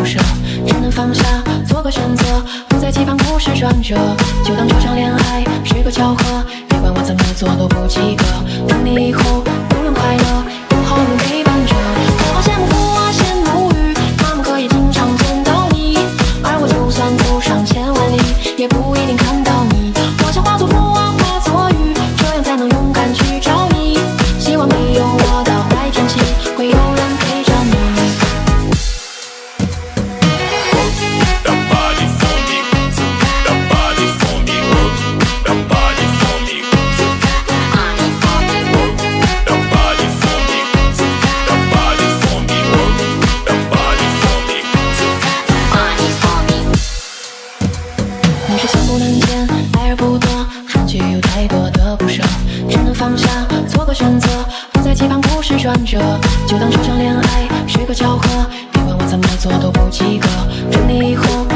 不舍，只能放下，做个选择，不再期盼故事转折，就当这场恋爱是个巧合，别管我怎么做都不及格，等你以后无论快乐，有好运陪伴着。我好羡慕父啊，羡慕雨，他们可以经常见到你，而我就算走上千万里，也不一定看到你。我想化作风啊，化作雨，这样才能勇敢去找你。希望没有我的坏天气，会有人陪着你。你是想不能见，爱而不得，说起有太多的不舍，只能放下，做个选择，不再期盼故事转折，就当这场恋爱是个巧合，别管我怎么做都不及格，等你以后